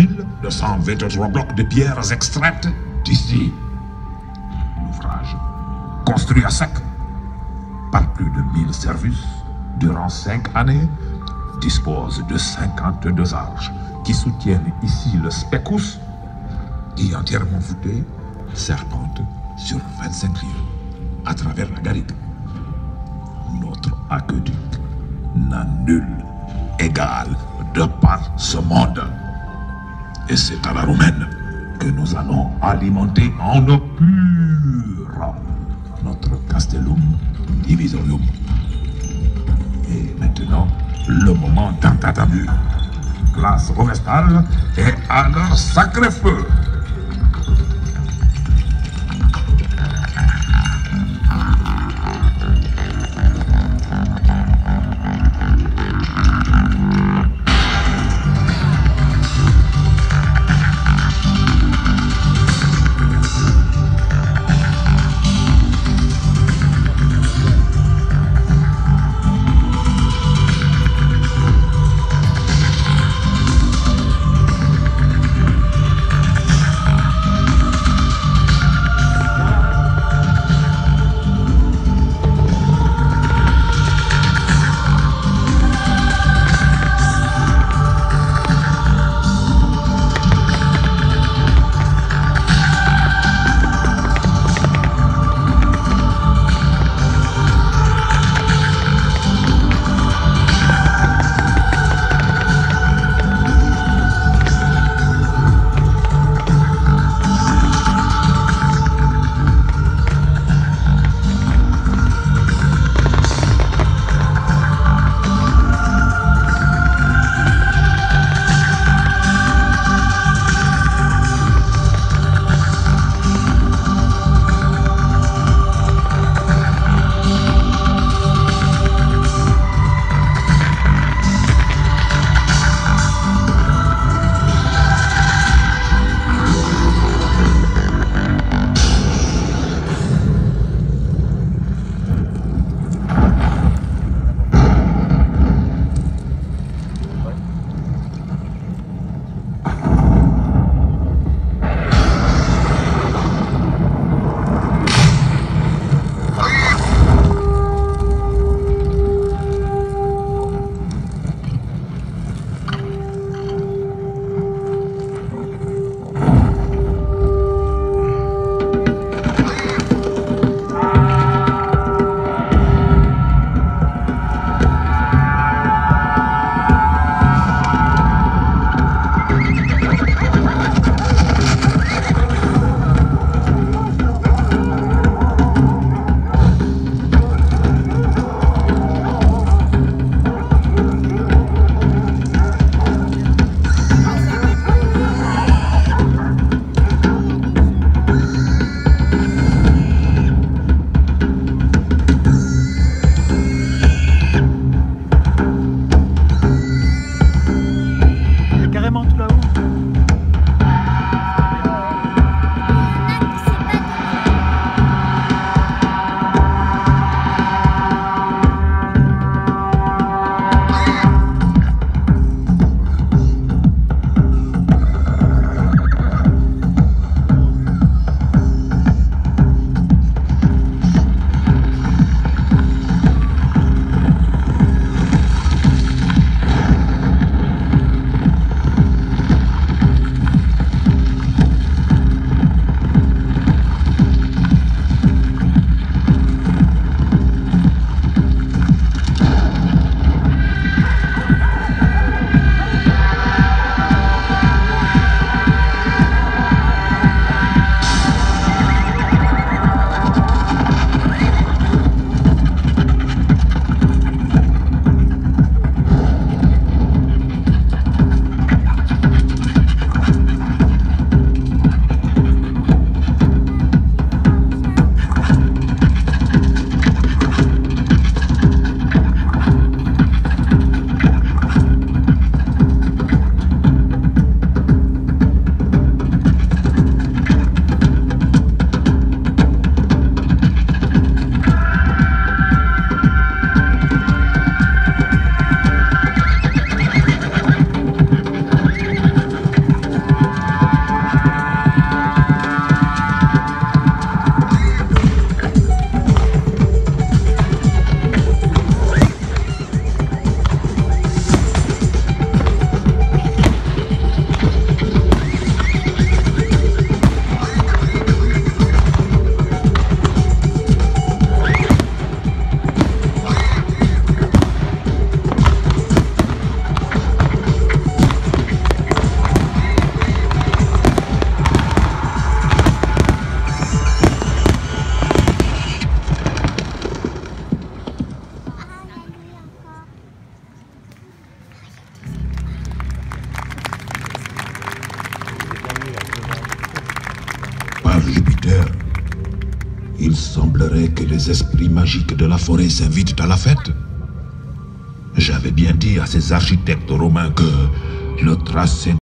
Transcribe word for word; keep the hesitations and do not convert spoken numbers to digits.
mille deux cent vingt-trois blocs de pierres extraites d'ici. L'ouvrage, construit à sec par plus de mille services durant cinq années, dispose de cinquante-deux arches qui soutiennent ici le Specus, qui, entièrement voûté, serpente sur vingt-cinq rives à travers la Garrigue. Notre aqueduc n'a nul égal de par ce monde. Et c'est à la romaine que nous allons alimenter en eau pure notre Castellum Divisorium. Et maintenant, le moment tant attendu. Classe Romestale et à leur sacré feu. Il semblerait que les esprits magiques de la forêt s'invitent à la fête. J'avais bien dit à ces architectes romains que le tracé